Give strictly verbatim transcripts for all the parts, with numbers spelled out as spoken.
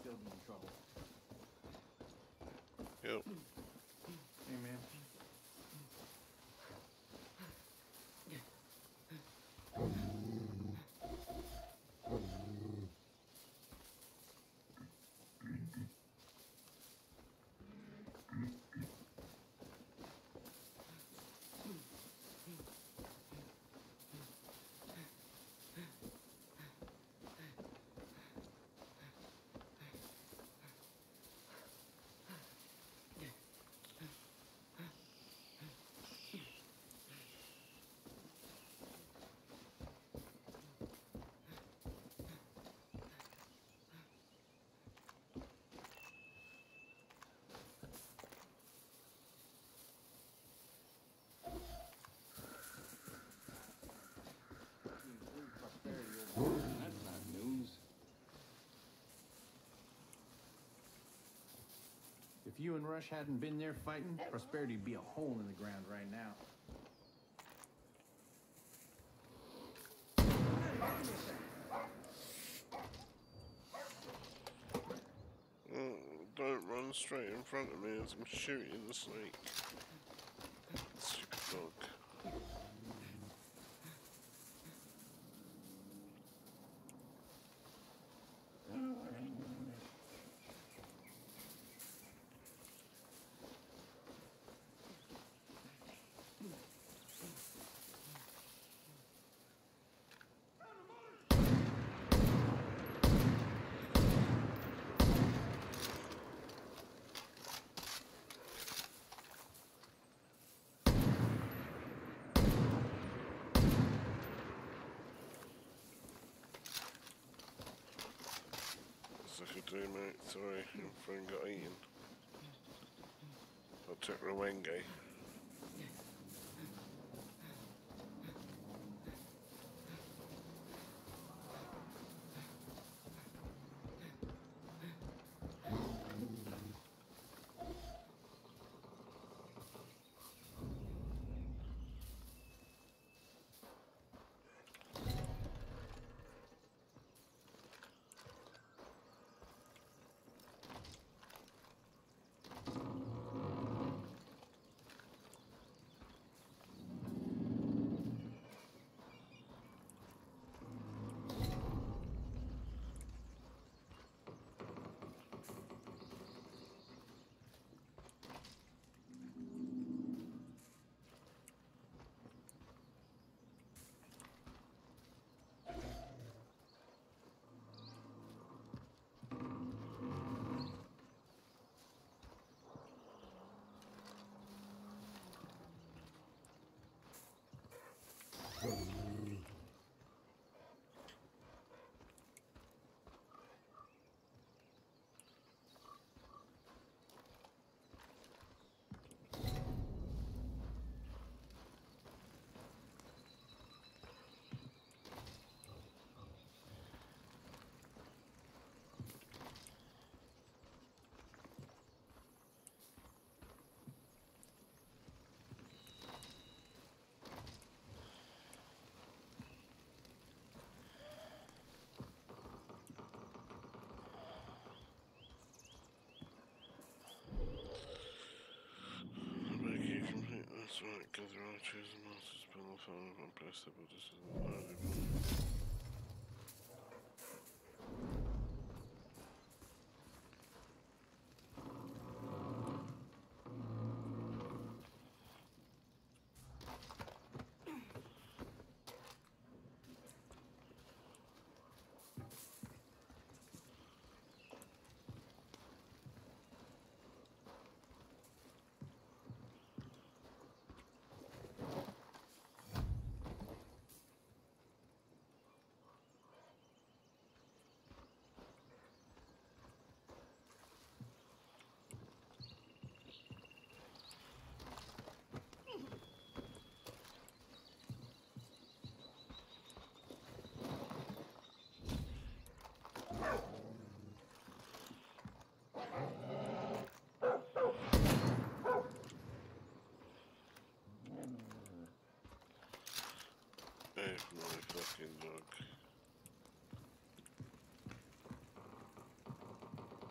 still be in trouble. Yep. Hey, man. That's not news. If you and Rush hadn't been there fighting, Prosperity'd be a hole in the ground right now. Oh, don't run straight in front of me as I'm shooting the snake. Stupid dog. I could do, mate. Sorry, your friend got eaten. I took Rwenge. That's right, gather archers and masters, panel fire, and bless the Buddhists and the holy one. Hey, my fucking dog.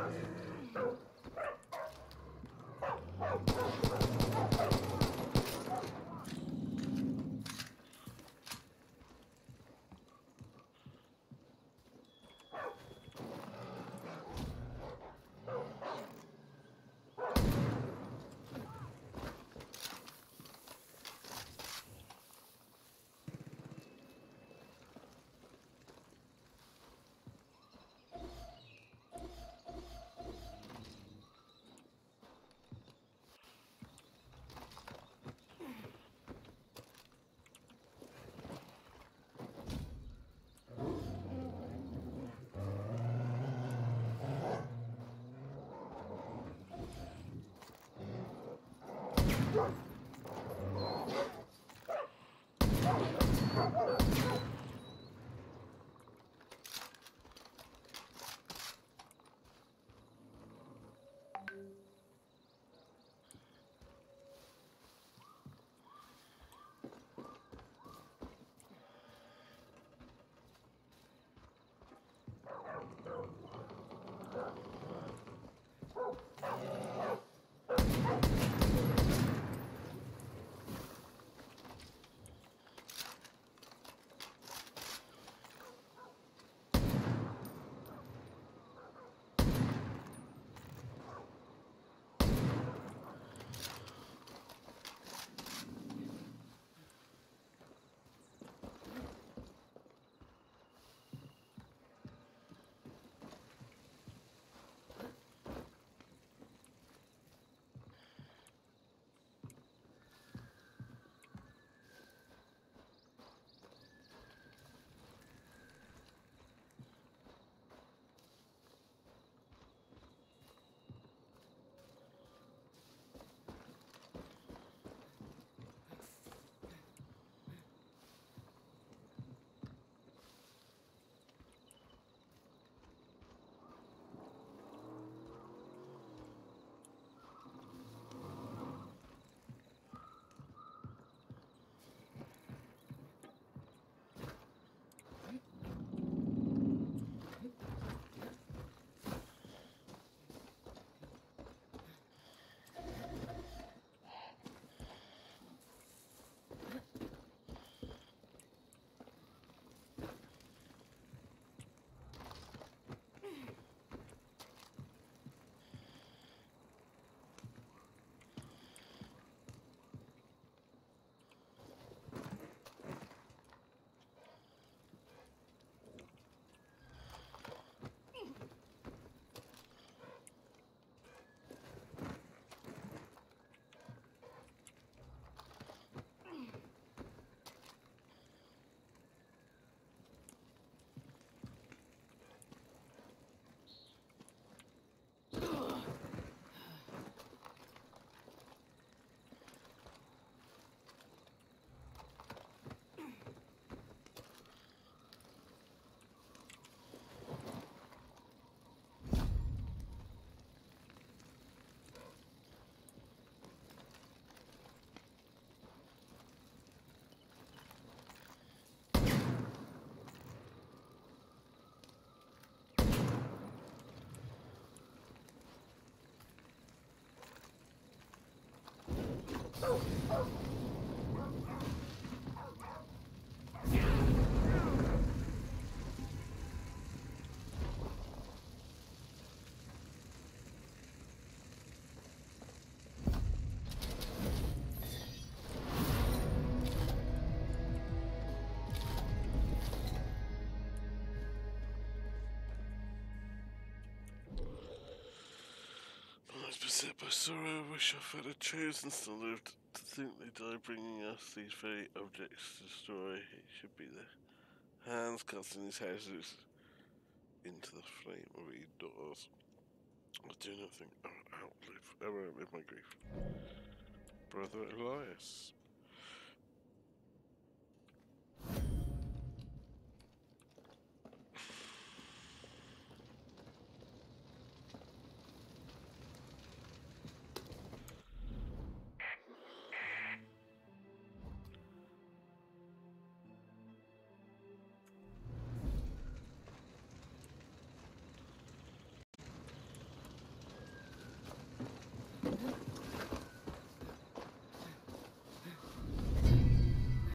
Beset by sorrow, I wish I had chosen still lived to think they die, bringing us these very objects to destroy. It should be the hands casting these houses into the flame or indoors. I do not think I will outlive, ever outlive my grief. Brother Elias.